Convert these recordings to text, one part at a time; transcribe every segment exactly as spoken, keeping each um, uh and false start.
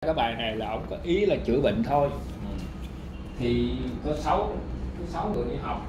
Cái bài này là ông có ý là chữa bệnh thôi. Ừ. Thì có sáu có sáu người đi học,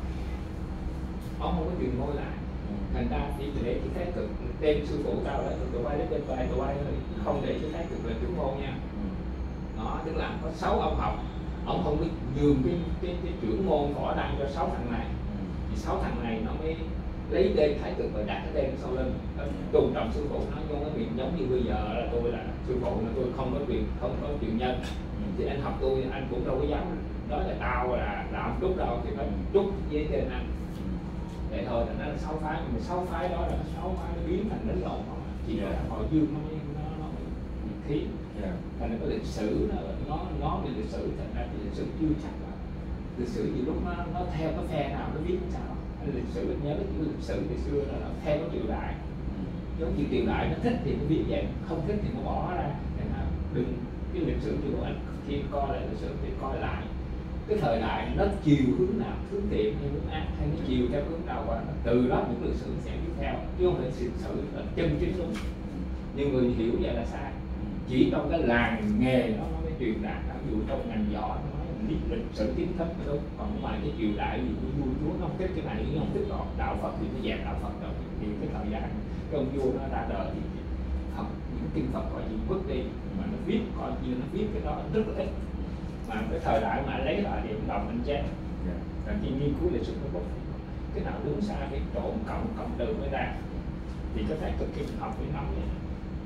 ông không có truyền ngôi lại. Ừ. Thành ra chỉ để cái thái cực tên sư phụ tao là tụi bay đến bên bài tụi bay không để cái thái cực là trưởng môn nha. Ừ. Đó, tức là có sáu ông học, ông không biết nhường cái cái, cái trưởng môn võ đăng cho sáu thằng này. Ừ. Thì sáu thằng này nó mới lấy đê thái cực và đặt cái đê sau lưng, tôn trọng sư phụ. Nó không có việc giống như bây giờ là tôi là sư phụ là tôi không có quyền không có truyền nhân. Ừ. Thì anh học tôi anh cũng đâu có dám nói là tao là là ông Trúc đâu, thì phải Trúc với tên anh. Ừ. Vậy thôi, thành ra là sáu phái, nhưng mà sáu phái đó là sáu phái nó biến thành đánh lộn không, chỉ là họ dương nó mới nó nó khí. Yeah. Thành ra có lịch sử nó nó nó về lịch sử, thành ra cái lịch sử chưa chắc là lịch sử nhiều lúc nó nó theo cái phe nào nó biết sao. Lịch sử nhớ cái chữ lịch sử thì xưa đó là theo cái triều đại. Ừ. Giống như triều đại nó thích thì nó viết vậy, không thích thì nó bỏ ra. Nên là đừng cái lịch sử của anh khi coi lại lịch sử thì coi lại cái thời đại nó chiều hướng nào, hướng thiện hay hướng ác, hay nó chiều theo hướng nào, và từ đó những lịch sử sẽ tiếp theo, chứ không phải lịch sử là chân chính đúng. Nhưng người hiểu vậy là sai. Chỉ trong cái làng nghề đó nó mới truyền đạt. Ví dụ trong ngành võ nó nói lịch, lịch sử kiến thức nó đúng, còn ngoài cái triều đại gì của vua chúa nó không thích cái này, nó không thích đạo, đạo Phật thì nó dẹp đạo Phật rồi. Thì cái thời gian cái ông vua nó ra đời thì học những kinh Phật gọi gì vứt đi, mà nó viết coi như nó viết cái đó rất là ít. Mà cái thời đại mà lấy lại thì ông đồng anh chém. Rồi khi nghiên cứu lịch sử nó bút cái nào đúng sai cái trộn cộng cộng trừ mới ra. Thì cái thái cực khi mình học phải nắm vậy.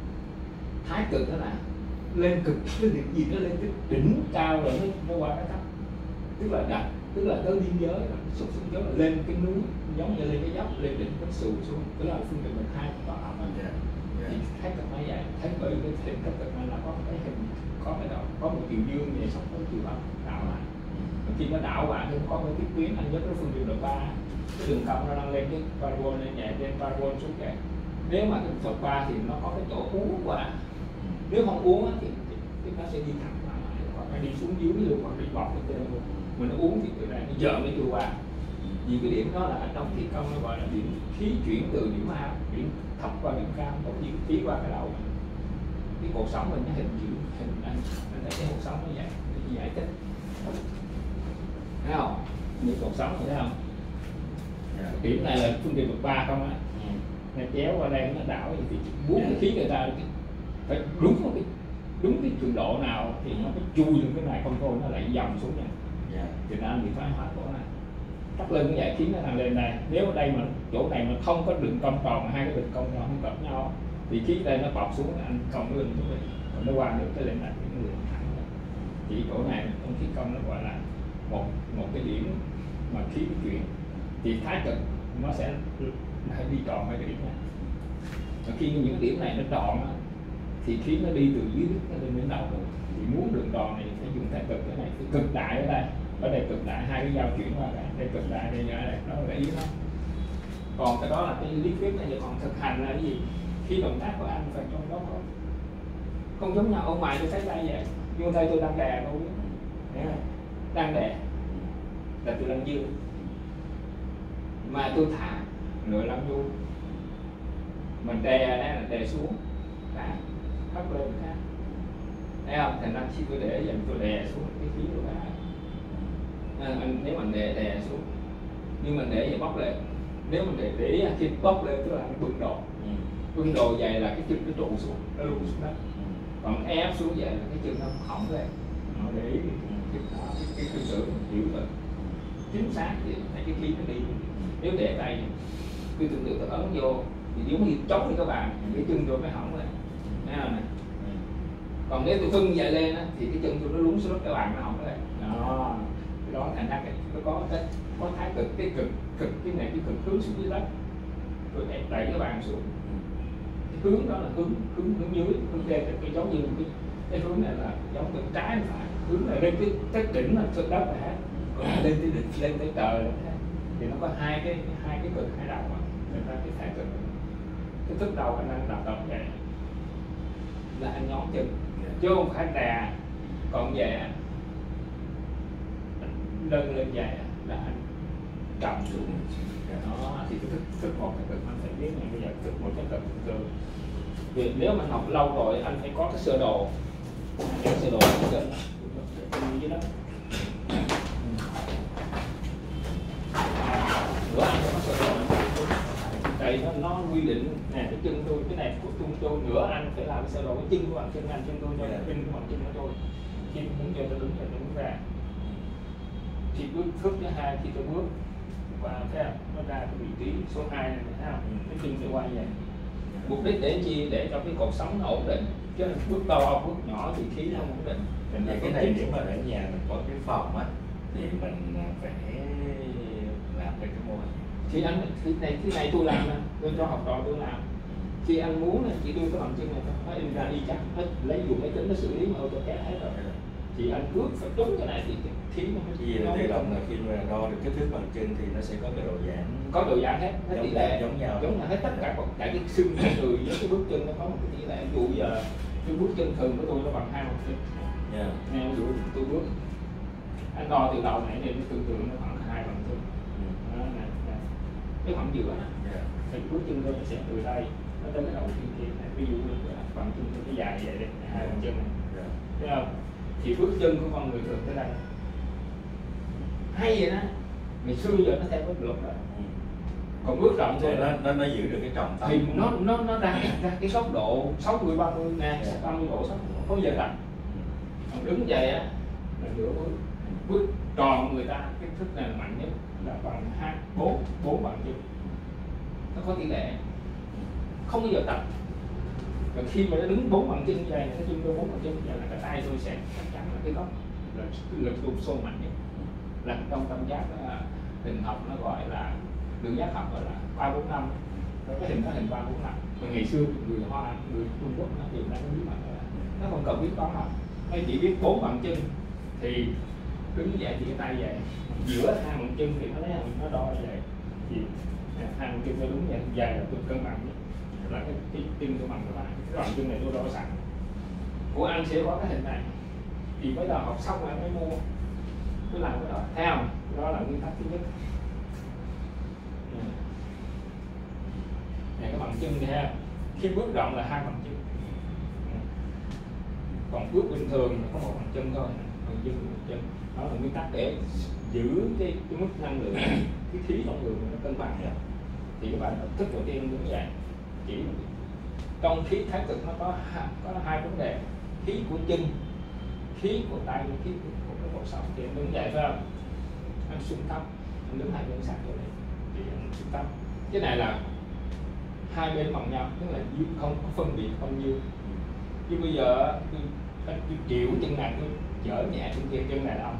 Thái cực đó là lên cực, cái việc gì nó lên cái đỉnh cao rồi nó, nó qua cái thấp, tức là đặt, tức là tới biên giới, sụt xuống dốc là lên cái núi, giống như lên cái dốc, lên đỉnh cái sụt xuống, tức là phương tiện mình hai tòa học. Thì thái cực nó vậy, thấy bởi cái hình thái cực là có cái hình, có cái đó, có một chiều dương vậy, xong có chiều bắc đảo lại. Và khi nó đảo lại thì có cái tiết tuyến anh nhớ cái phương tiện độ ba, cái đường cong nó đang lên cái parabol lên nhẹ, lên parabol xuống kệ. Nếu mà cái Phật ba thì nó có cái chỗ uống qua. Nếu không uống thì, thì, thì nó sẽ đi thẳng lại, hoặc là đi xuống dưới luôn, hoặc đi bọt cái tên luôn. Mình uống thì từ đây nó dở mới chưa qua. Vì cái điểm đó là trong khí công nó gọi là điểm khí chuyển từ điểm A, điểm thấp qua điểm cao, có điểm khí qua cái đầu. Cái cuộc sống mình nó hình chữ hình anh anh thấy cái cuộc sống nó vậy, nó giải thích, thấy không? Như cuộc sống thấy không? Yeah. Điểm này là phương tiện bậc ba không á, nó chéo qua đây nó đảo thì muốn cái khí người ta phải đúng một cái đúng cái cường độ nào thì nó phải chui lên cái này, không thôi nó lại dòng xuống nha. Yeah. Thì nó bị thoái hóa chỗ này, thắt lưng cái giải khí nó đang lên đây. Nếu ở đây mà chỗ này mà không có đường cong tròn mà hai cái đường cong tròn không gặp nhau thì khí đây nó bọc xuống, anh cong cái lưng xuống đây, còn nó qua được cái lên này cái đường thẳng. Chỉ chỗ này trong khí công nó gọi là một một cái điểm mà khí chuyển, thì thái cực nó sẽ hay đi tròn hai cái điểm này. Và khi những cái điểm này nó tròn thì khí nó đi từ dưới nước nó lên đến đầu rồi. Thì muốn đường tròn này phải dùng thái cực. Cái này cái cực đại ở đây, ở đây cực đại, hai cái dao chuyển qua đây, đây cực đại đây, đây đó là ý nó. Còn cái đó là cái lý thuyết này, còn thực hành là cái gì? Khi động tác của anh phải trong đó không, không giống nhau. Ở ngoài tôi thấy tay vậy, nhưng tay tôi đang đè đâu biết, đang đè là tôi đang dương, mà tôi thả nửa lăm vô, mình đè đây là đè xuống, thả hất lên khác, thấy không? Thành ra khi tôi để dành tôi đè xuống cái khí của ta, à, anh nếu mình đè đè xuống, nhưng mình để vậy bóc lên, nếu mình để để khi bóc lên tức là anh bưng đồ, ừ. bưng đồ vậy là cái chân nó trụ xuống, nó lùi xuống đất, ừ. còn ép xuống vậy là cái chân nó hỏng lên, nó để ý cái cái tư tưởng hiểu được chính xác thì thấy cái khí nó đi. Nếu để tay tôi tưởng tượng tôi ấn vô thì giống như chống đi các bạn, cái chân tôi mới hỏng lên, thấy không này? Còn nếu tôi vưng vậy lên á, thì cái chân tôi nó lún xuống đất các bạn nó hỏng lên. Đó, cái đó thành ra cái nó có cái có thái cực, cái cực cực cái này cái cực hướng xuống dưới đất, tôi đẩy đẩy các bạn xuống. Cái hướng đó là hướng hướng hướng dưới, hướng trên cái giống như cái cái hướng này là giống bên trái phải, hướng này lên cái cái đỉnh là trên đất này hết, lên tới đỉnh lên tới trời này. Thì nó có hai cái hai cái cực hai đầu mà, nên ra cái thái cực cái thức đầu anh đang đập đập vậy là anh nhón chân, chứ không phải đè. Còn vậy nâng lên vậy là anh cầm xuống. Đó thì cái thức thức một cái cực anh phải biết này, bây giờ thức một cái cực thường. Vì nếu mà học lâu rồi anh phải có cái sơ đồ, Kéo sơ đồ cái chân dưới đó. Bữa ăn cho nó sơ đồ. Đây nó, nó quy định nè, cái chân tôi, cái này của tôi, tôi nửa anh phải làm cái sơ đồ cái chân của bạn chân anh, chân tôi cho Yeah. chân của bạn chân của tôi. Khi muốn cho tôi đứng thì tôi đứng ra. Khi bước bước thứ hai, khi tôi bước qua thấy không? Nó ra cái vị trí số hai này thấy không? Cái chân sẽ quay vậy. Mục đích để chi? Để cho cái cột sống nó ổn định. Chứ bước to, bước nhỏ thì khí nó không ổn định. Mình về cái này nếu mà ở nhà mình có cái phòng á thì mình phải làm cái cái mô hình. Thì anh cái này cái này tôi làm nè, tôi cho học trò tôi làm. Khi anh muốn là chỉ đưa cái bằng chân này nó in ra y chắc, nó lấy dùng máy tính nó xử lý mà AutoCAD hết rồi. Thì anh cướp phải đúng cái này thì khí nó mới Vì là tự động là khi mà đo được kích thước bằng chân thì nó sẽ có cái độ giãn, có độ giãn hết, nó tỷ lệ giống nhau, giống nhau hết tất cả cả cái xương của người với cái bước chân nó có một cái tỷ lệ. Ví dụ giờ cái bước chân thường của tôi nó bằng hai bằng chân. Yeah. Nghe ví dụ tôi bước anh đo từ đầu này đến tương tự nó khoảng hai bằng chân. Ừ. Đó, này, này. Cái khoảng giữa này. Yeah. Thì bước chân tôi sẽ từ đây nó tới cái đầu chân kia này. Ví dụ như bằng chân tôi cái dài vậy đây, hai bằng chân này. Yeah. Thấy không? Thì bước chân của con người thường tới đây. Hay vậy đó. Ngày xưa giờ nó theo cái luật rồi. Ừ. Còn bước rộng thôi nó, nó nó giữ được cái trọng tâm thì nó nó nó ra, ra cái góc độ sáu mươi ba mươi nè, Yeah. ba mươi độ sáu mươi không giờ rộng. Còn đứng vậy á là nửa bước. Bước tròn người ta cái thức này là mạnh nhất là bằng hai bốn bốn bằng chân. Nó có tỷ lệ không bao giờ tập. Và khi mà nó đứng bốn bằng chân như vậy, cái chân tôi bốn bằng chân như vậy là cái tay tôi sẽ chắc chắn là cái góc là lực đụng xô mạnh nhất. Là trong tâm giác hình học nó gọi là đường giác học gọi là ba bốn năm. Cái hình nó hình ba bốn năm. Mà ngày xưa người Hoa, người Trung Quốc nó đều đang biết mà nó không cần biết toán học, nó chỉ biết bốn bằng chân thì đứng vậy thì cái tay vậy, giữa hai bằng chân thì nó lấy nó đo như vậy thì hai bằng chân nó đúng vậy, dài là tôi cân bằng nhất là cái, cái chân tôi bằng các bạn, cái bằng chân này tôi đo sẵn. Của anh sẽ có cái hình này thì mới đầu học xong rồi mới mua mới làm cái đó theo đó là nguyên tắc thứ nhất. Này cái bằng chân thì ha, khi bước rộng là hai bằng chân, còn bước bình thường là có một bằng chân thôi, bằng chân một chân. Đó là nguyên tắc để giữ cái, cái mức năng lượng, cái khí trong người nó cân bằng rồi. Thì các bạn thức đầu tiên đúng vậy. Chỉ trong khí thái cực nó có có hai vấn đề, khí của chân, khí của tay, khí của cái cột sống. Thì anh đứng vậy phải không? Anh xuống thấp, anh đứng hai bên sát chỗ này thì anh xuống thấp. Cái này là hai bên bằng nhau, tức là không có phân biệt bao nhiêu. Như bây giờ tôi, tôi chịu chân này tôi dở nhẹ chân kia, chân này là âm.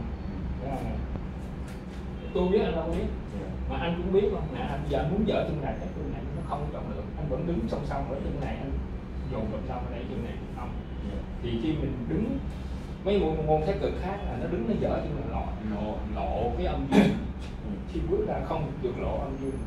Tôi biết anh đâu biết, mà anh cũng biết không nè, anh giờ anh muốn dở chân này, cái chân này nó không trọng lượng, anh vẫn đứng song song với chân này, anh dồn trọng tâm ở đây chân này không. Thì khi mình đứng mấy môn môn thái cực khác là nó đứng nó dở chân là lộ lộ lộ cái âm dương. Khi bước ra không được lộ âm dương.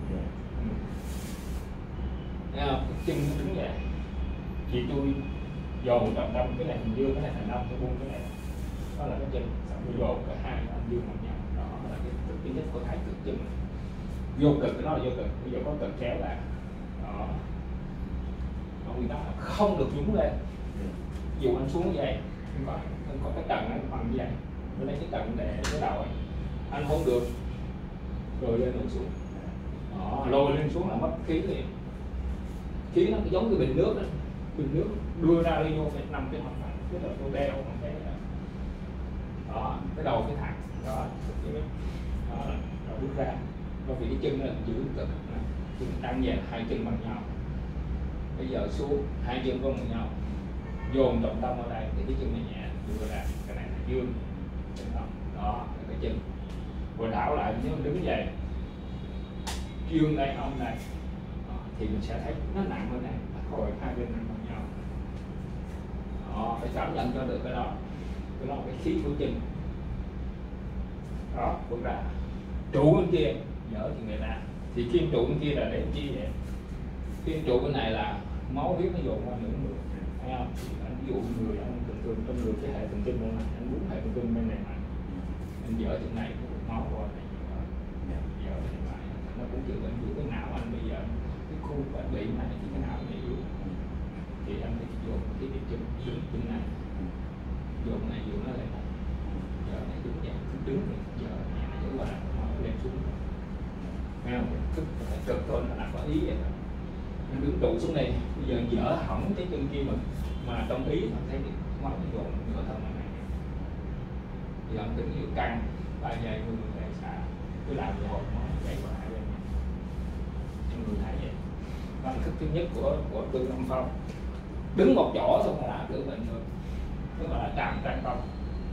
Nghe không? Cái chân nó đứng vậy thì tôi dồn trọng tâm, cái này hình dương, cái này thành âm, tôi buông cái này, đó là cái chân, xong tôi dồn cả hai âm dương bằng nhau. Đó là cái cực thứ nhất của thái cực chân. Vô cực cái đó là vô cực, bây giờ có cực kéo là đó. Nó nguyên tắc là không được nhúng lên. Dù anh xuống như vậy, anh có, anh có cái tầng anh bằng như vậy, tôi lấy cái tầng để cái đầu anh, anh không được rồi lên rồi xuống. Đó, lôi lên xuống là mất khí liền. Khí nó giống như bình nước đó. Bình nước đưa ra đi vô phải nằm cái mặt này, cái đầu tôi đeo một cái đó. Đó, cái đầu cái thẳng đó, đó là rồi bước ra. Bởi vì cái chân nó là giữ cực, chân đang về hai chân bằng nhau. Bây giờ xuống hai chân con bằng nhau, dồn trọng tâm ở đây thì cái chân này nhẹ đưa ra, cái này là dương, đó là cái chân. Rồi đảo lại nếu mình đứng vậy, dương đây ông này, đó, thì mình sẽ thấy nó nặng hơn này, rồi hai bên nặng bằng nhau. Đó, phải cảm nhận cho được cái đó, cái đó là cái khí của chân. Đó, bước ra, trụ bên kia dở thì người ta, thì kim trụ bên kia là để chi vậy? Kim trụ bên này là máu huyết nó dồn qua nửa người, thấy không? Anh ví dụ người anh thường thường trong người cái hệ thần kinh bên này, anh muốn hệ thần kinh bên này mạnh, anh dở trên này máu qua này dở trên này, nó cũng chịu ảnh hưởng cái não anh. Bây giờ cái khu bệnh bị này thì cái não này yếu, thì anh phải dùng cái điểm chân chân này. Vô cái này vô nó lại giờ này đứng dậy cứ đứng rồi giờ này nó giữ qua nó lên xuống nghe không thức phải cực thôi là có ý vậy đó. Nó đứng trụ xuống đây bây giờ dở hỏng cái chân kia mà mà trong ý mà thấy máu nó dồn nửa thân này giờ ông tính nhiều căng ba giây người để xả cứ làm một nó chạy qua hai bên người thấy vậy. Đó là thức thứ nhất của của Tương Âm Phong, đứng một chỗ xong là chữa bệnh rồi, tức là trạm trang công,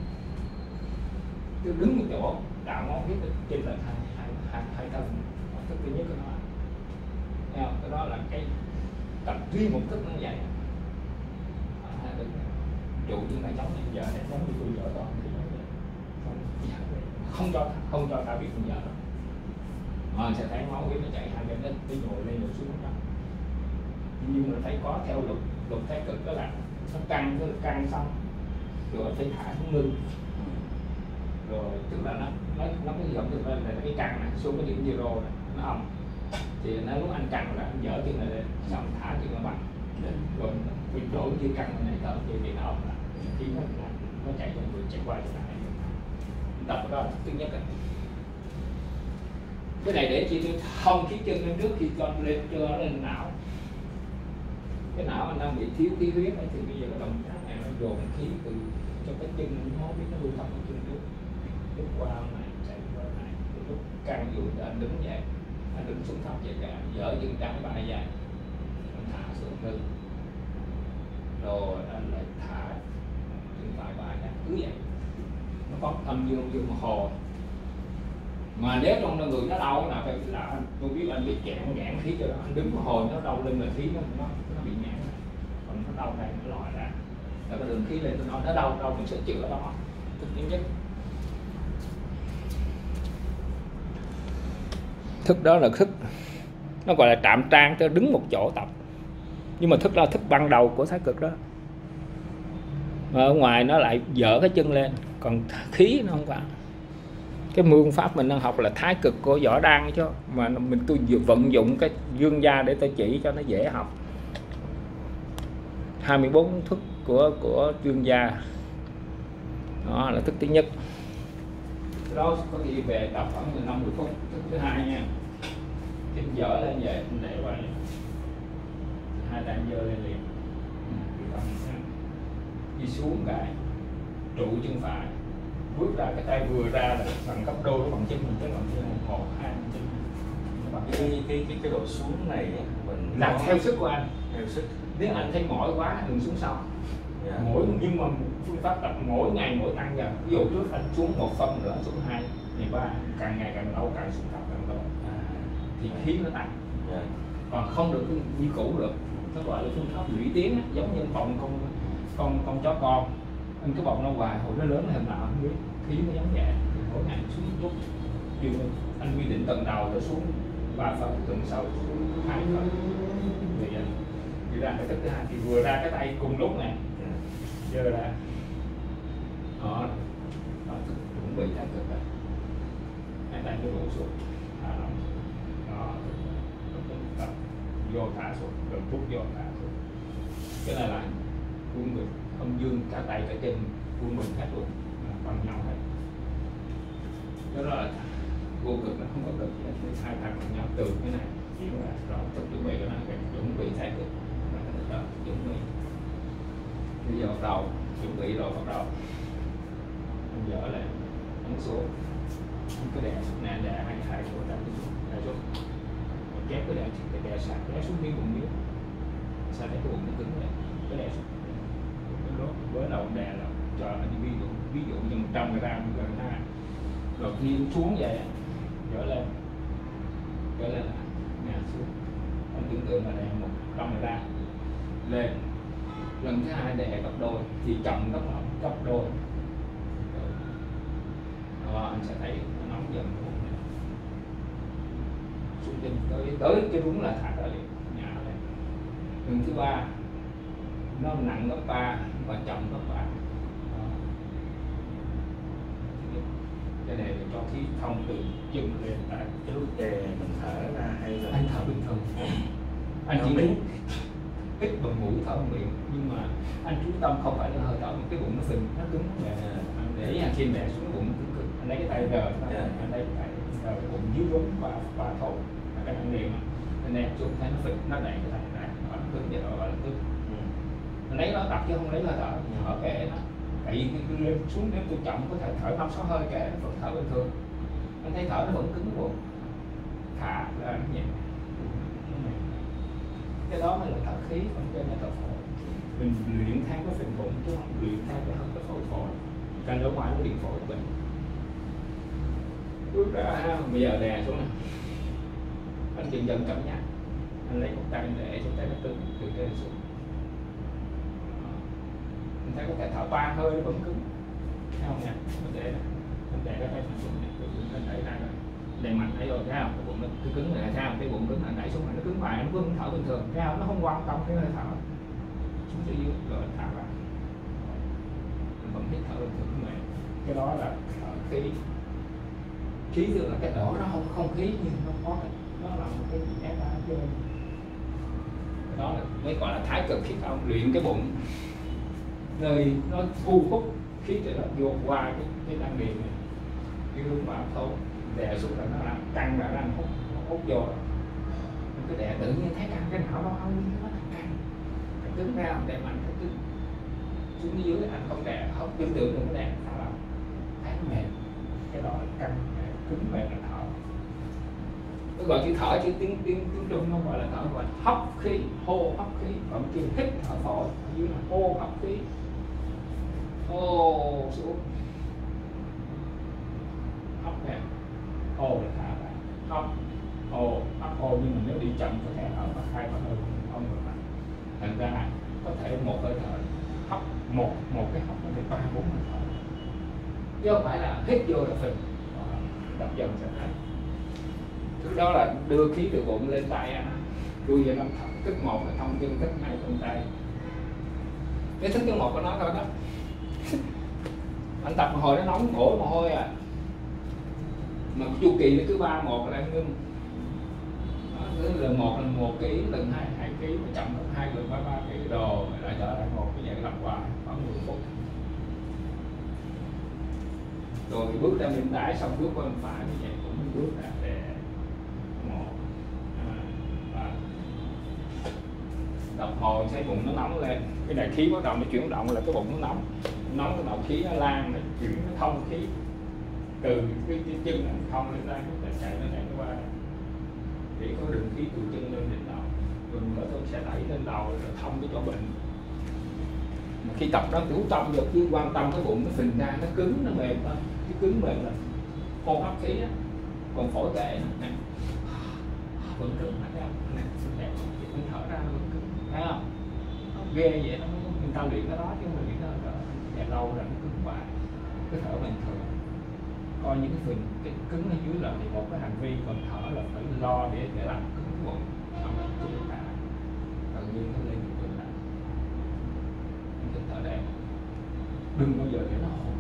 cứ đứng một chỗ tạo ngón huyết trên lệch hai hai hai hai thân. Thức thứ nhất của nó, thấy không? Cái đó là cái tập riêng một thức nó vậy. À, trụ như này giống như vợ này giống như tôi vợ con thì không cho không cho ta biết con vợ đâu. Ờ, sẽ thấy máu huyết nó chạy hai bên, nó nhồi lên nhồi xuống đó. Nhưng mà thấy có theo luật luật thái cực đó là nó căng, nó căng xong rồi phải thả xuống lưng, rồi tức là nó nó nó cái giống như là cái căng này xuống cái điểm zero này nó không thì nó lúc anh căng là anh dở chân này lên xong thả chân nó bằng rồi bị đổ như căng này thở như thì nó ổng là khi nó nó chạy trong người chạy qua chạy lại tập đó là thứ nhất. Cái này để chi tôi không khí chân lên trước khi con lên cho nó lên não. Cái não anh đang bị thiếu khí huyết ấy, thì bây giờ cái động tác này nó dồn khí từ cho cái chân nó biết nó lưu thông ở chân trước, lúc qua này chạy qua này, lúc càng dụ anh đứng dậy, anh đứng xuống thấp vậy cả, dở chân trái bài dài, anh thả xuống lưng, rồi anh lại thả chân phải bài ra, cứ vậy. Nó có âm dương dương một hồi. Mà nếu trong người nó đau nào phải là anh tôi biết anh bị kẹn nhãn khí cho đó, anh đứng một hồi nó đau lên là khí nó nó, nó bị nhãn, còn nó đau đây nó lòi ra, là cái đường khí lên tôi nói nó đau đau mình sẽ chữa đó. Thức thứ nhất, thức đó là thức nó gọi là trạm trang cho đứng một chỗ tập, nhưng mà thức đó là thức ban đầu của thái cực đó. Mà ở ngoài nó lại dở cái chân lên, còn khí nó không vào. Cái mương pháp mình đang học là thái cực của võ đan chứ, mà mình tôi vừa vận dụng cái dương gia để tôi chỉ cho nó dễ học. hai mươi bốn thức của của dương gia, đó là thức thứ nhất. Đó có gì về tập khoảng mười lăm mười phút. Thức thứ hai nha, chân dở lên vậy để qua này, hai tay dơ lên liền, đi xuống cái trụ chân phải, bước ra cái tay vừa ra là bằng gấp đôi cái bằng chân mình, cái bằng chân một hai chân. Cái cái cái cái độ xuống này mình làm theo sức của anh, theo sức. nếu anh thấy mỏi quá đừng xuống sau. Yeah. Mỗi nhưng mà phương pháp tập mỗi ngày mỗi tăng dần. Ví dụ trước anh xuống một phân nữa xuống hai, ngày ba, càng ngày càng lâu càng xuống thấp càng lâu, à, thì khí nó tăng. Yeah. Còn không được như cũ được. Nó gọi là phương pháp lũy tiến, giống như phòng con con con chó con, anh cứ bọc nó hoài hồi nó lớn lên nào không biết, khí nó giống vậy. Thì mỗi ngày xuống một chút, điều anh quy định tuần đầu nó xuống ba phân, tuần sau xuống hai phân. Vì vậy thì ra cái thức thứ hai thì vừa ra cái tay cùng lúc này, giơ ra, đó, đó chuẩn bị thái cực rồi, hai tay nó đổ xuống, thả lỏng, đó, tập vô thả xuống, rồi rút vô thả xuống. Cái này là quân bình, âm dương cả tay cả chân, quân bình cả luôn, bằng nhau hết. Cái đó là vô cực, nó không có cực, hai thằng bằng nhau từ cái này, rồi tập chuẩn bị cái này, chuẩn bị thái cực, đó, chuẩn bị. Bây giờ bắt đầu chuẩn bị rồi bắt đầu anh dở lại ấn xuống cái đè nè, đè hai hai của ta đè xuống, kéo cái đè cái đè sạc đè xuống miếng bụng miếng, sao để cái bụng nó cứng lại, cái đè xuống cái đó với đầu đè là cho anh ví dụ ví dụ như một trăm gram gần hai, rồi khi xuống vậy dở lên dở lên nè xuống, anh tưởng tượng là đè một trăm gram lên, lần thứ hai đè gấp đôi thì chậm gấp gấp đôi, đó, anh sẽ thấy nó nóng dần xuống chân tới tới cái đúng là thả ra liền, nhả lên. Lần thứ ba nó nặng gấp ba và chậm gấp ba, cái này cho khí thông từ chân lên. Tại cái lúc đè mình thở ra hay là anh thở bình thường, anh chỉ biết hít bằng mũi thở bằng miệng, nhưng mà anh chú tâm không phải là hơi thở mà cái bụng nó phình nó cứng. Để ý khi đè xuống cái bụng cứng cứng, anh lấy cái tay rờ, anh lấy cái tay rờ cái bụng dưới rốn và và thổ cái năng niệm, anh đè xuống thấy nó phình, nó đẩy cái tay này nó cứng vậy đó gọi là cứng. Anh lấy nó tập chứ không lấy hơi thở, thở kệ nó. Tại vì cái lên xuống nếu tôi chậm có thể thở năm sáu hơi kệ nó vẫn thở bình thường. Anh thấy thở nó vẫn cứng bụng, thả ra nó nhẹ. Cái đó mới là thở khí, còn cái này thở phổi. Mình luyện theo cái phần bụng chứ không luyện theo cái hơi cái phổi phổi. Càng ở ngoài nó điện phổi của mình. Bước ra ha, bây giờ đè xuống này. Anh dần dần cảm giác. Anh lấy một tay để cho tay nó cứng, từ trên xuống. Anh thấy có thể thở ba hơi nó vẫn cứng. Thấy không nha? Nó để này. Anh để cái tay mình xuống này, anh đẩy ra rồi. Đẩy mạnh thấy rồi, thấy không? Cái bụng nó cứ cứng này, thấy không? Cái bụng cứng, anh đẩy xuống này, nó cứng hoài, nó vẫn thở bình thường. Thấy không? Nó không quan tâm cái hơi thở. Xuống dưới dưới rồi anh thả vào. Mình vẫn hít thở bình thường của mình. Cái đó là thở khí. Khí tức là cái đổ nó không không khí nhưng nó có cái, nó là một cái gì ép ra trên. Đó là mới gọi là thái cực khí công, luyện cái bụng nơi nó thu hút khí từ đó vô qua cái cái năng điền này, cái hướng vào thấu đè xuống là nó làm căng ra, nó hút nó hút vô. Mình cứ đè tự nhiên thấy căng cái não đó không nó là căng, cái cứng ra đè mạnh cái cứng xuống dưới anh không đè không tưởng tượng đừng có đè sao làm thấy nó mềm, cái đó là căng cứng mềm là thở. Nó gọi chữ thở chứ tiếng tiếng tiếng Trung nó gọi là thở, gọi là hấp khí, hô hấp khí, còn kêu hít thở phổi, ở dưới là hô hấp khí. Ô xuống hấp nè, ô là thả ra, hấp ô hấp ô, nhưng mà nếu đi chậm có thể thở và hai ba hơi không được mạnh. Thành ra có thể một hơi thở hấp một một cái hấp nó được ba bốn hơi thở, chứ không phải là hít vô là phình. Tập dần sẽ thấy. Thứ đó là đưa khí từ bụng lên tay anh, đuôi về năm thở. Thức một là thông chân, thức hai thông tay. Cái thức thứ một của nó thôi đó. Anh tập một hồi nó nóng cổ mồ hôi à. Mà chu kỳ nó cứ ba một là anh ngưng. Đó, lần một là một ký, lần hai hai ký, mà chậm lần hai lần ba ba ký đồ, lại trở lại một cái dạng lặp hoài khoảng mười phút. Rồi bước ra bên trái xong bước qua bên phải như vậy cũng bước ra để một hai ba. Đập hồi thấy bụng nó nóng lên, cái đại khí bắt đầu nó chuyển động là cái bụng nó nóng, nóng cái đầu khí nó lan, nó chuyển nó thông khí từ cái, cái chân nó thông lên đây, nó chạy nó chạy qua để có đường khí từ chân lên đến đầu, rồi nữa tôi sẽ đẩy lên đầu rồi thông cái chỗ bệnh. Mà khi tập đó chú tâm được chứ quan tâm cái bụng nó phình ra, nó cứng nó mềm thôi, cái cứng mềm là hô hấp khí á, còn phổi kệ nè vẫn cứng, thấy không? Nè, đẹp, mình thở ra nó vẫn cứng, thấy không? Nó ghê vậy, nó người ta luyện cái đó chứ mình luyện nó là lâu rồi nó cứng hoài, cứ thở bình thường. Coi những cái phình cái cứng ở dưới là một cái hành vi, còn thở là phải lo để để làm cứng cái bụng, không là chưa được cả, tự nhiên nó lên được bệnh lại. Mình thở đẹp, đừng bao giờ để nó hồn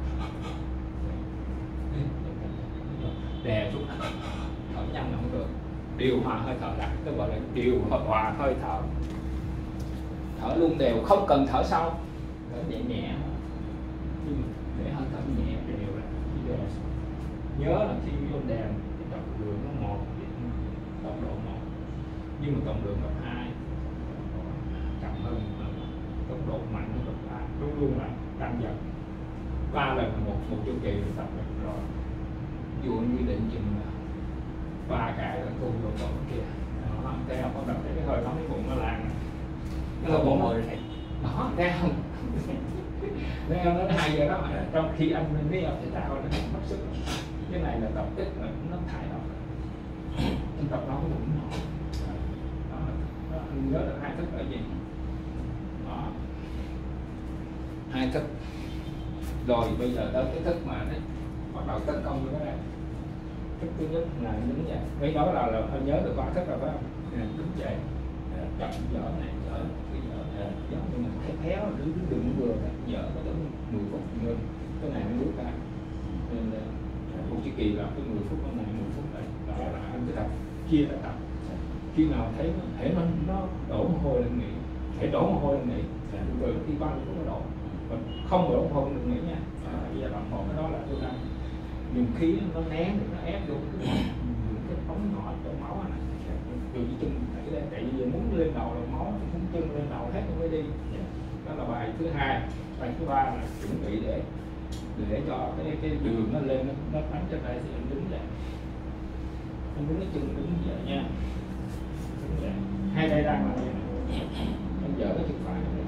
đè xuống thở nhanh không được, điều hòa hơi thở lại, tôi gọi là điều hòa hơi thở, thở luôn đều, không cần thở sâu, thở nhẹ nhẹ, nhưng để hơi thở nhẹ đều là khi đè xuống. Nhớ là khi vô đèn cái trọng lượng nó một, tốc độ một, nhưng mà trọng lượng gấp hai, chậm hơn, tốc độ mạnh hơn gấp ba, luôn luôn là tăng dần. Ba lần một một chu kỳ thì tập được rồi. Ví dụ như định chừng ba cái là tu độ độ kia, đó, theo bắt đầu thấy cái hơi nóng cái bụng nó lan, cái hơi bụng rồi này, đó, thấy không? Thấy không? Nó hai giờ đó mà trong khi anh mình đi học thể thao nó mất sức. Cái này là tập tích mà nó thải độc, anh tập nó cái bụng nó, đó, đó, anh nhớ được hai thức ở gì, đó, hai thức. Rồi bây giờ tới cái thức mà nó bắt đầu tấn công với cái này. Thức thứ nhất là đứng dậy, mấy đó là là anh nhớ được ba thức rồi phải không? Đứng dậy, chậm dở này, dở cái dở này, dở nhưng mà thấy khéo đứng đứng vừa dở có tới mười phút ngưng, cái này nó bước ra, nên là một chu kỳ là cái mười phút này, mười phút này, đó là anh cứ tập chia ra tập. Khi nào thấy nó thể nó nó đổ mồ hôi lên nghỉ, phải đổ mồ hôi lên nghỉ, từ khi bao nhiêu có đổ, còn không đổ mồ hôi đừng nghỉ nha. Bây giờ bằng một cái đó là tôi đang dùng khí nó nén nó ép vô cái ống nhỏ trong máu này, từ chân đẩy lên, tại vì muốn lên đầu là máu, muốn chân lên đầu hết nó mới đi. Đó là bài thứ hai. Bài thứ ba là chuẩn bị để để cho cái cái đường nó lên, nó, nó bắn trên đây thì em đứng dậy, em đứng cái chân đứng như vậy nha, đứng dậy. Hai tay đang là vậy này, em dỡ cái chân phải này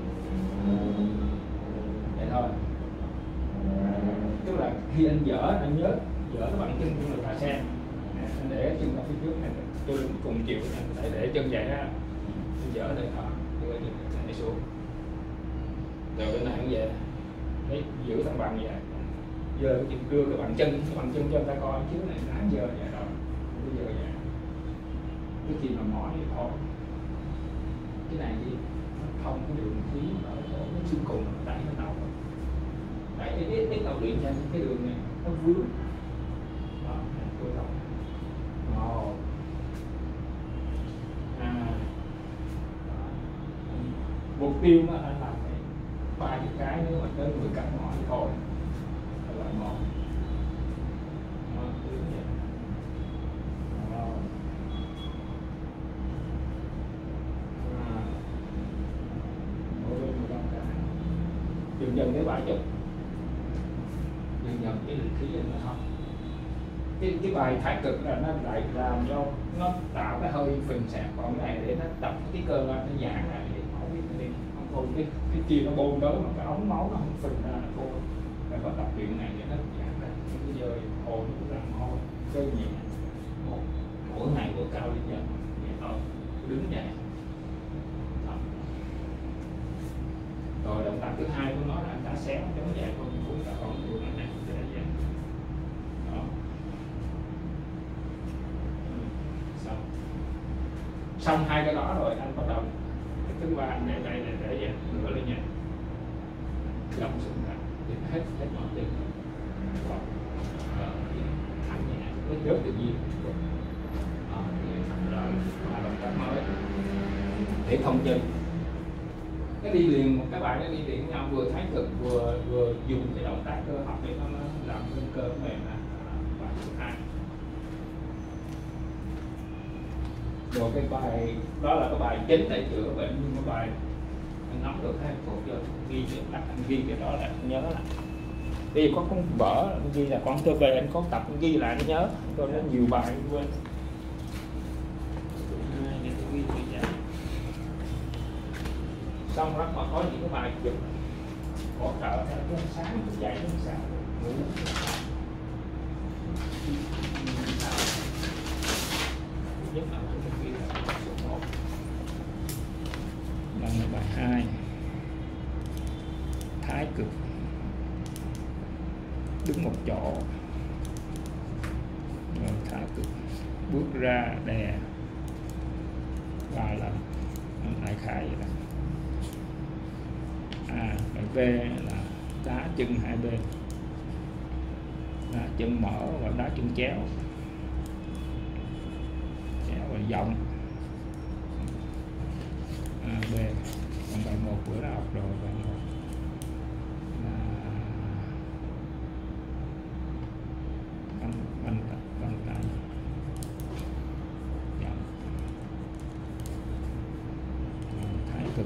vậy thôi. Tức là khi anh dỡ anh nhớ dỡ cái bằng chân của người ta xem, anh để chân ở phía trước này, tôi cùng chịu anh để để chân vậy ha, anh dỡ đây thở, đưa chân này xuống, rồi bên này cũng vậy, đấy giữ thăng bằng vậy, giờ đưa cái bàn chân, cái bàn chân cho người ta coi trước này nán giờ vậy rồi, bây giờ vậy, cái gì mà mỏi thì thôi, cái này gì không có đường khí ở chỗ cái xương cùng đẩy nó đầu, đẩy cái cái tàu điện ra cái đường này nó vướng, đó, tôi đầu, một, hai, mục tiêu mà anh làm này ba chục cái nếu mà tới mười cặp mỏi thì thôi, là loại một, đó, cứ vậy. Đó. Dần dần cái bài chụp, dần dần cái lực khí nó không, cái cái bài thái cực là nó lại làm cho nó tạo cái hơi phình sạc, còn cái này để nó tập cái cơ lên nó giãn lại để máu đi, không thôi cái cái kia nó bôn tới mà cái ống máu nó không phình ra là thôi. Phải có tập luyện này để nó giãn ra, bây giờ hồi nó cũng làm hồi cơ nhẹ, một mỗi ngày bữa cao đi dần vậy thôi, đứng dậy. Rồi động tác thứ hai của nó là anh ta xéo chống vậy thôi, cũng là còn của nó này để vậy. Đó. Xong. Xong hai cái đó rồi anh bắt đầu cái thứ ba anh để đây để để vậy, ngửa lên nha. Gầm xuống ra, hết hết mọi chân. Rồi. Thẳng nhẹ, nó rất tự nhiên. Đó, rồi ba động tác mới để không chân. Cái đi liền một cái bài nó đi liền nhau, vừa thái cực vừa vừa dùng cái động tác cơ học để nó, nó làm lên cơ mềm là bài thứ hai. Rồi cái bài đó là cái bài chính để chữa bệnh, nhưng cái bài anh nắm được hay thuộc cho ghi cái đặt anh ghi cái đó là anh nhớ là vì có con vở anh ghi là con tôi về anh có tập anh ghi lại anh nhớ, tôi nó nhiều bài anh quên. Xong đó còn có những cái bài chụp hỗ trợ theo cái ánh sáng thức dậy nó sao ngủ nhất là cái kia là số một, lần là bài hai thái cực đứng một chỗ rồi thái cực bước ra đè ba lần lại khai vậy đó. À, bài V là đá chân hai bên, đá chân mở và đá chân chéo, chéo và vòng. À, B, còn bài một bữa đã học rồi, bài một là bắn bắn bắn tay, vòng, thái cực.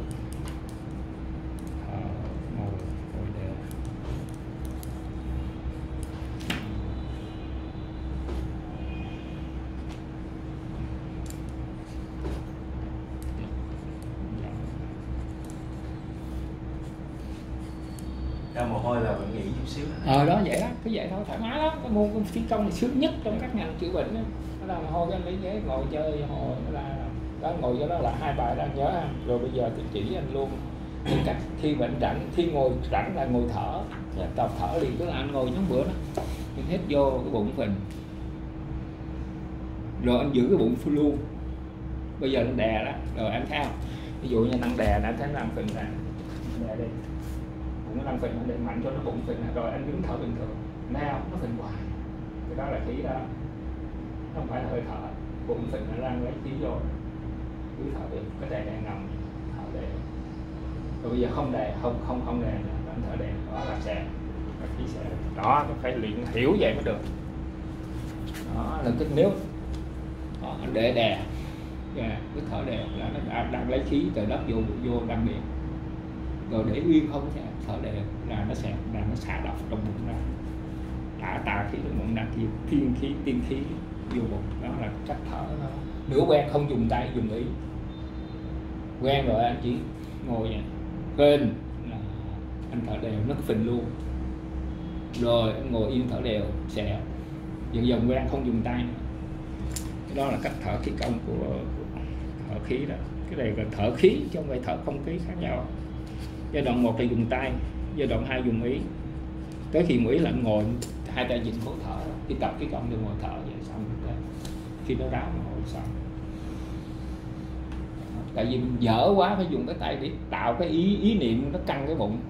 Ra mồ hôi là bạn nghỉ chút xíu. Ờ đó vậy đó, cứ vậy thôi, thoải mái lắm. Cái môn phi công này sướng nhất trong các ngành chữa bệnh đó. Nó là mồ hôi cái anh lấy ghế ngồi chơi hồi nó là đó, ngồi cho đó là hai bài đang nhớ ha. Rồi bây giờ tôi chỉ anh luôn cái cách khi bệnh rảnh, khi ngồi rảnh là ngồi thở, tập thở liền, tức là anh ngồi giống bữa đó, anh hít vô cái bụng phình, rồi anh giữ cái bụng luôn. Bây giờ anh đè đó, rồi em thấy không? Ví dụ như anh đè là anh thấy làm phình ra, đè đi. Nó đang phình, anh để mạnh cho nó bụng phình rồi anh đứng thở bình thường, nào nó phình hoài, cái đó là khí đó, nó không phải là hơi thở, bụng phình nó đang lấy khí vô, cứ thở đi, có thể đang nằm thở để Rồi bây giờ không đè, không không không đè nữa, anh thở đè, đó là sẽ khí sẽ đó, nó phải luyện hiểu vậy mới được. Đó là cái nếu đó, để đè, yeah, cứ thở đè là nó đang, đang lấy khí từ đất vô vô đăng điện, rồi để yên không sẽ thở đè là nó sẽ là nó xả độc trong bụng ra, tả tà khí trong bụng ra, thiên thiên khí tiên khí vô bụng. Đó là cách thở đó. Nếu quen không dùng tay dùng ý, quen rồi anh chỉ ngồi vậy phình là anh thở đều nó phình luôn, rồi anh ngồi yên thở đều sẽ dần dần quen không dùng tay nữa. Cái đó là cách thở khí công của, của thở khí đó. Cái này là thở khí chứ không phải thở không khí, khác nhau. Giai đoạn một là dùng tay, giai đoạn hai dùng ý. Tới khi mũi là ngồi hai tay dính cố thở, khi tập khí công thì ngồi thở vậy xong rồi khi nó ráo ngồi xong. Tại vì mình dở quá phải dùng cái tay để tạo cái ý ý niệm nó căng cái bụng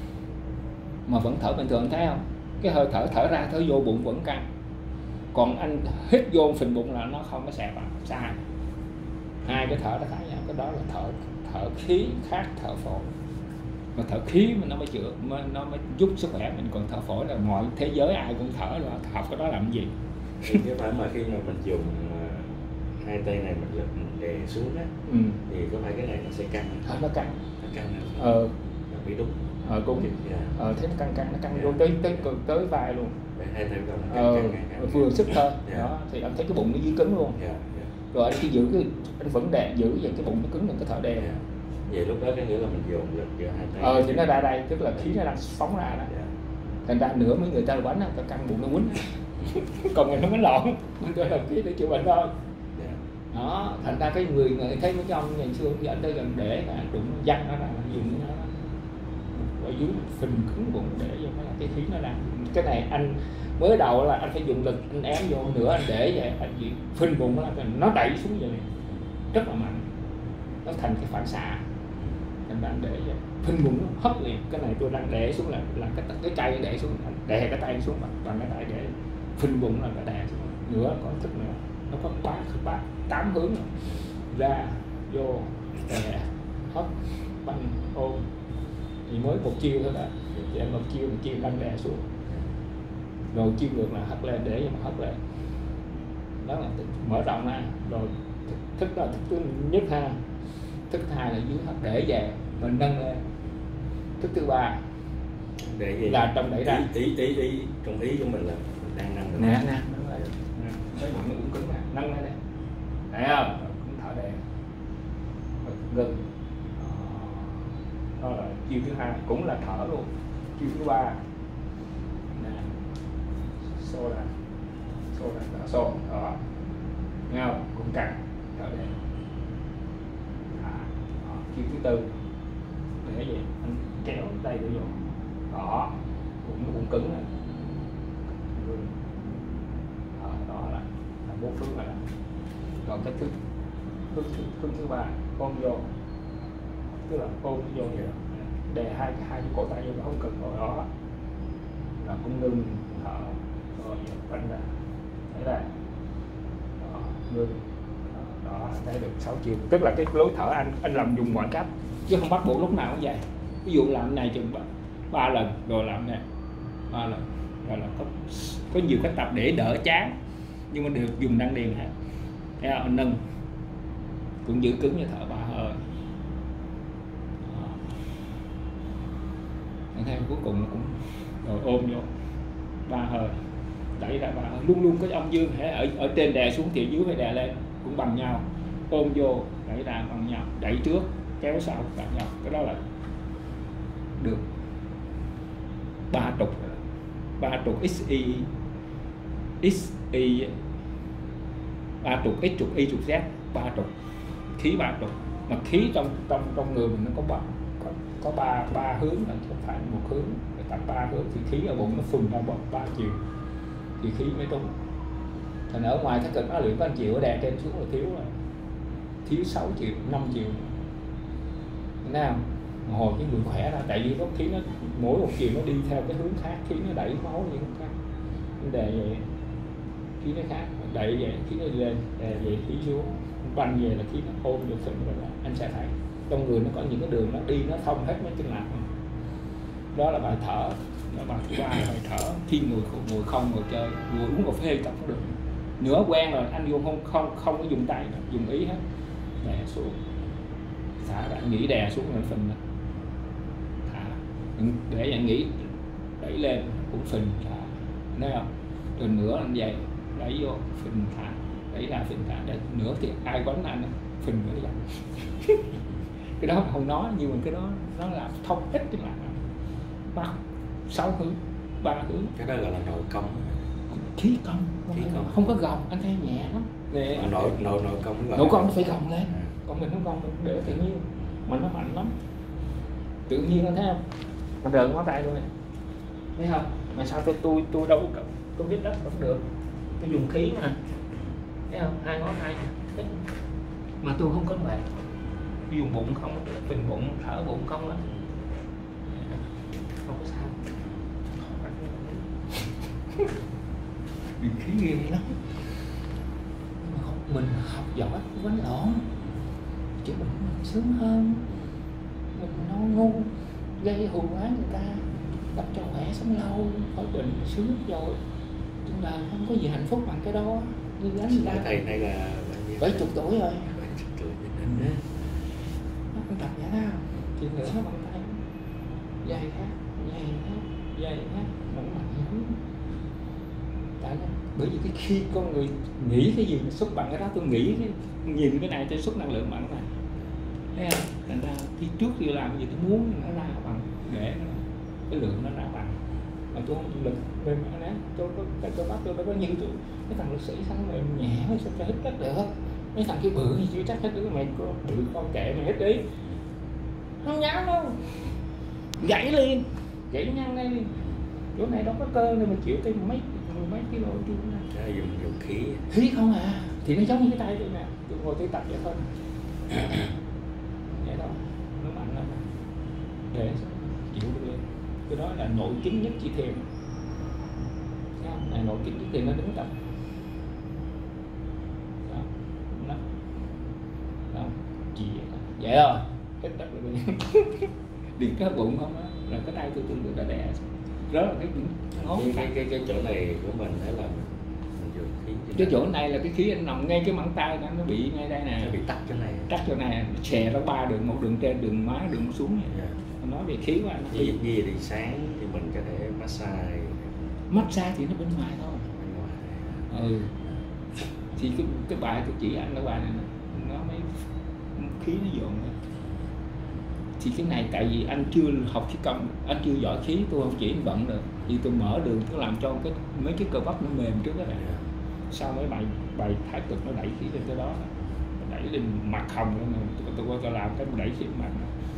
mà vẫn thở bình thường, thấy không? Cái hơi thở thở ra thở vô bụng vẫn căng, còn anh hít vô phình bụng là nó không có xẹp vào, sai. Hai cái thở nó khác nhau, cái đó là thở thở khí khác thở phổi, mà thở khí mà nó mới chữa, nó mới giúp sức khỏe mình, còn thở phổi là mọi thế giới ai cũng thở rồi, học cái đó làm gì? Thì cái phải mà khi mà mình dùng hai tay này mình lực mình đè xuống á, ừ. thì có phải cái này nó sẽ căng? Ờ, nó căng, nó căng nào? Ờ, bị đúng. Ờ, cũng. Yeah. Ờ, thế nó căng căng, nó căng yeah. vô tới tới tới vai luôn. Hai tay nó căng, ờ, căng, căng, căng. Vừa sức thôi. Yeah. Đó, thì anh thấy cái bụng nó dưới cứng luôn. Yeah. Yeah. Rồi anh khi giữ cái anh vẫn đè giữ vậy cái bụng nó cứng, đừng có thở đều. Yeah. Vậy lúc đó cái nghĩa là mình dồn lực giữa hai tay. Ờ, thì nó ra đây, tức là khí nó đang phóng ra đó. Yeah. Thành ra nữa mấy người ta quánh nó căng bụng nó quýnh. Còn người nó mới lộn, mình cho làm khí để chữa bệnh thôi. Đó, thành ra cái người người thấy mấy ông ngày xưa thì anh tới gần để là đụng văng nó ra là dùng nó ở dưới phình cứng bụng để cho nó là cái khí nó ra. Cái này anh mới đầu là anh phải dùng lực anh ém vô nữa, anh để vậy anh gì phình bụng nó nó đẩy xuống vậy này rất là mạnh, nó thành cái phản xạ, anh đang để vậy phình bụng nó hất liền. Cái này tôi đang để xuống là là cái cái tay để xuống, đè cái tay xuống bằng cái tay để phình bụng là cái đè xuống nữa, có thức nữa. Nó có ba ba tám hướng rồi. Ra vô đè hất banh ôm thì mới một chiêu thôi đó, thì em một chiêu một chiêu đang đè xuống, rồi chiêu ngược là hất lên để mà hất lên, đó là mở rộng ra. Rồi thức, thức đó thức thứ nhất ha, thức thứ hai là dưới hất để về mình nâng lên, thức thứ ba để gì? Là trong đẩy ra. Ý ý ý, ý trong ý của mình là mình đang nâng nè nè cái bụng nó cũng cứng nè, nâng lên đây, thấy không? Cũng thở đè ngừng. Đó là chiêu thứ hai, cũng là thở luôn. Chiêu thứ ba nè, xô ra, xô ra, đó, xô, đó, nghe không? Cũng căng, thở đè. À, đó. Chiêu thứ tư để vậy anh kéo tay vô, đó, cũng cũng cứng này. Đó là bốn hướng này. Còn cái thứ hướng thứ, thứ, thứ ba ôm vô, tức là ôm vô vậy, đè hai cái hai cái cổ tay vô, không cần rồi, đó là cũng ngưng thở, rồi bắn ra, thấy đây, đó, ngưng, đó, thấy được sáu chiều. Tức là cái lối thở anh anh làm dùng mọi cách chứ không bắt buộc lúc nào cũng vậy. Ví dụ làm này chừng ba lần rồi làm này ba lần, rồi là có có nhiều cách tập để đỡ chán, nhưng mà đều dùng đăng điền ha. Thấy không? Nâng cũng giữ cứng như thở ba hơi. Theo cuối cùng cũng rồi ôm vô ba hơi, đẩy ra ba hơi, luôn luôn có âm dương hệ ở ở trên đè xuống thì dưới phải đè lên, cũng bằng nhau. Ôm vô đẩy ra bằng nhau, đẩy trước kéo sau bằng nhau. Cái đó là được ba trục, ba trục xy xy ba trục x trục y trục z, ba trục khí, ba trục. Mà khí trong trong trong người mình nó có ba có, có ba ba hướng, là không phải một hướng, phải tập ba hướng thì khí ở bụng nó phun ra ba, ba chiều thì khí mới đúng. Thành ở ngoài thái cực nó luyện có anh chiều, ở đè trên xuống là thiếu rồi, thiếu sáu chiều năm chiều nào. Hồi cái người khỏe ra, tại vì có khí nó mỗi một chiều nó đi theo cái hướng khác, khí nó đẩy máu như không khác, đè vậy khí nó khác, đẩy vậy khí nó đi lên, đè vậy khí xuống, banh về là khí nó ôm được phần rồi, anh sẽ thấy trong người nó có những cái đường nó đi nó thông hết mấy kinh lạc. Đó là bài thở. Đó bài thứ ba là bài thở. Khi ngồi ngồi không ngồi chơi, ngồi uống cà phê tập cũng được. Nữa quen rồi anh dùng không không không có dùng tay nữa, dùng ý hết. Đè xuống, thả ra, nghĩ đè xuống rồi phình lên, thả, để anh nghĩ đẩy lên cũng phình thả, thấy không? Rồi nữa anh vậy, đẩy vô phình thả, đẩy ra phình thả, để nữa thì ai quánh anh phình nữa vậy. Cái đó không nói, nhưng mà cái đó nó làm thông ích cái là ba sáu hướng, ba hướng. Cái đó gọi là nội công. Khí công, Khí công. Không có gồng, anh thấy nhẹ lắm. Nè, À, nội nội nội công gọi nội là... công nó phải gồng lên, À. còn mình không gồng mình để tự nhiên, mà nó mạnh lắm. Tự nhiên anh thấy không? Anh rợn ngón tay luôn này, thấy không? Mà sao tôi tôi tôi đâu có tôi biết đất vẫn được, tôi dùng khí mà, thấy không? Hai ngón tay mà tôi không có mệt, tôi dùng bụng không, phình bụng, thở bụng không á, không có sao. Mình khí ghê lắm. Nhưng mà không, mình học giỏi quánh lộn chứ mình sướng hơn. Mình nó ngu gây hù quá người ta, tập cho khỏe sống lâu, khỏi bệnh sướng rồi. Chúng ta không có gì hạnh phúc bằng cái đó. Như gánh người ta Thầy này là bảy chục tuổi rồi. bảy chục tuổi Ừ. Nó không tập nhả nào thì nữa nó bằng tay dày khác dày khác dày khác mạnh mạnh hơn. Tại nó bởi vì cái khi con người nghĩ cái gì nó xúc bằng cái đó, tôi nghĩ cái nhìn cái này tôi xúc năng lượng mạnh này, thấy không? Thành ra khi trước khi làm cái gì tôi muốn nó ra bằng, để nó, cái lượng nó ra bằng, mà tôi không chịu lực mềm mẽ nè, tôi có cái cơ bắp tôi đâu có như tôi cái thằng lực sĩ sao mềm nhẹ sao cho hết đất được. Mấy thằng kia bự thì chưa chắc hết đứa, mày có bự con kệ mày hết đi, không dám đâu, gãy liền, gãy nhăn đây liền. Chỗ này đâu có cơ nên mà chịu tới mấy mười mấy kilo chứ. Đó là dùng dùng khí. Khí không à, thì nó giống như cái tay tôi nè, tôi ngồi tôi tập vậy thôi. Vậy đó, nó mạnh lắm, để chịu được lên. Cái đó là nội kính nhất chị Thiềm, thấy không? Này nội kính nhất Thiềm nó đứng tập. Đó, nó, đó, chị vậy đó. Vậy rồi, hết tập rồi. Điện cái bụng không á, là cái tay tôi tương tự đã đè đó là cái ngón cái, cái cái cái chỗ này của mình đó là mình, mình dùng khí. Cái chỗ này là cái khí anh nằm ngay cái mảng tay nó nó bị ngay đây nè, nó bị tắc chỗ này. tắc chỗ này, xè ra ba đường, một đường trên, đường má, đường xuống này. Yeah. Nói về khí của anh. Như gì thì sáng thì mình có thể massage. Massage thì nó bên ngoài thôi. Bên ngoài. Ừ. Thì cái cái bài tôi chỉ anh cái bài này nó mới khí nó dồn ra. Thì cái này tại vì anh chưa học khí công, anh chưa giỏi khí, tôi không chỉ anh vận được. Thì tôi mở đường, tôi làm cho cái mấy cái cơ bắp nó mềm trước đó này. Yeah. Sau mấy bài bài thái cực nó đẩy khí lên tới đó, nó đẩy lên mặt hồng nữa, tôi tôi qua tôi làm cái đẩy khí mặt.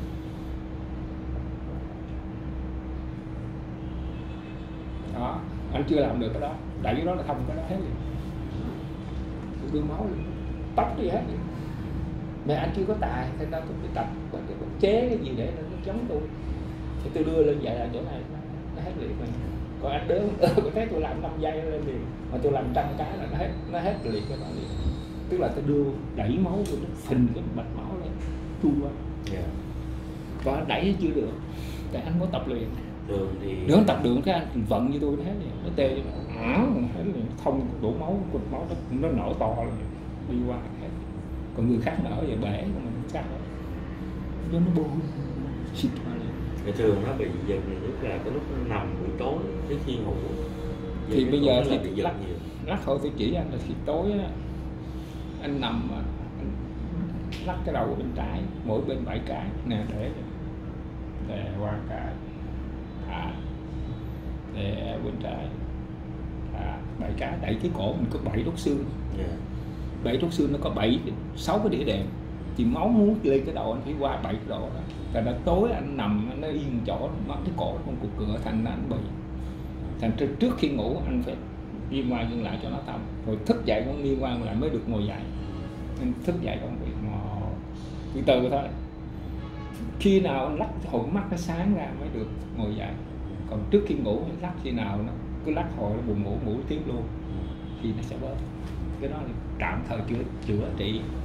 Đó, anh chưa làm được cái đó, đẩy cái đó là thông cái đó hết liền, đưa máu lên, tóc đi hết liền. Mà anh chưa có tài, thế ra tôi phải tập, tôi phải chế cái gì để nó chống tôi, thì tôi đưa lên vậy là chỗ này nó hết liền mình. Còn anh đỡ, tôi thấy tôi làm năm giây lên liền, mà tôi làm trăm cái là nó hết, nó hết liền cái đó liền. Tức là tôi đưa đẩy máu vô, nó phình cái mạch máu lên, chui qua. Yeah. Còn anh đẩy chưa được, tại anh có tập luyện. Đường thì Nếu tập đường cái anh vận như tôi thế này, nó tê nó thông đổ máu, cục máu nó, nó nở to lên, đi qua hết. Còn người khác nở về bể của mình sao đó, nó nó bôi xịt qua liền. cái thường nó bị giật nhiều nhất là cái lúc nó nằm buổi tối trước khi ngủ. Giờ Thì bây giờ thì bị giật lắc, nhiều. lắc thôi tôi chỉ anh là khi tối á, anh nằm mà anh lắc cái đầu bên trái, mỗi bên bảy cái nè, để đè qua cái, thả, đè bên trái, thả, bảy cái, đẩy cái cổ mình có bảy đốt xương. Yeah. Bảy đốt xương nó có bảy, sáu cái đĩa đệm, thì máu muốn lên cái đầu anh phải qua bảy cái độ đó. Tại đã tối anh nằm nó yên chỗ, mắt cái cổ không cục cửa, thành ra anh bị. Thành ra trước khi ngủ anh phải nghiêng qua nghiêng lại cho nó thông, rồi thức dậy cũng nghiêng qua lại mới được ngồi dậy. Nên thức dậy không bị ngò, từ từ thôi. Khi nào anh lắc hồi mắt nó sáng ra mới được ngồi dậy. Còn trước khi ngủ lắc khi nào nó cứ lắc hồi nó buồn ngủ, ngủ tiếp luôn thì nó sẽ bớt. Cái đó là tạm thời chữa chữa trị.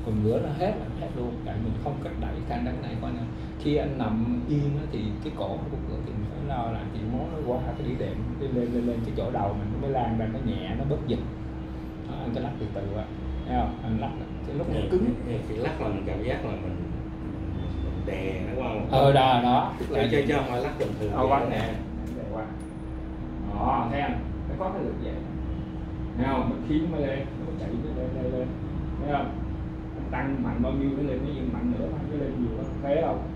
còn ngửa nó hết là hết luôn, tại mình không cách đẩy khanh đằng này coi nè. Khi anh nằm yên á, thì cái cổ nó cũng ngửa thì mình phải lo lại thì món nó qua cái đĩa đệm đi lên lên lên cái chỗ đầu mình nó mới lan ra, nó nhẹ, nó bớt giật. Đó, anh cứ lắc từ từ á, thấy không? Anh lắc cái lúc nó cứng thì lắc là mình cảm giác là mình đè nó qua một ờ đó đó, tức là chơi cho mà lắc bình thường ờ qua nè, đè qua đó, thấy không? Nó có cái lực vậy, thấy không? Nó khiến nó lên, nó chạy nó lên lên lên, thấy không? Tăng mạnh bao nhiêu nó lên, nó mạnh nữa, nó lên nhiều, nó thấy không?